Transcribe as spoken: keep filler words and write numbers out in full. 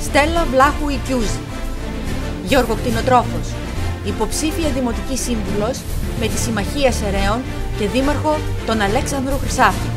Στέλλα Βλάχου Οικιούζη. Γεωργοκτηνοτρόφος. Υποψήφια δημοτική σύμβουλος με τη Συμμαχία Σεραίων και δήμαρχο τον Αλέξανδρο Χρυσάφη.